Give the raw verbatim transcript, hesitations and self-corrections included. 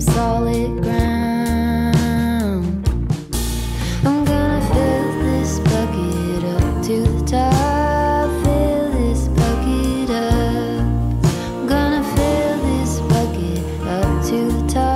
solid ground. I'm gonna fill this bucket up to the top. Fill this bucket up. I'm gonna fill this bucket up to the top.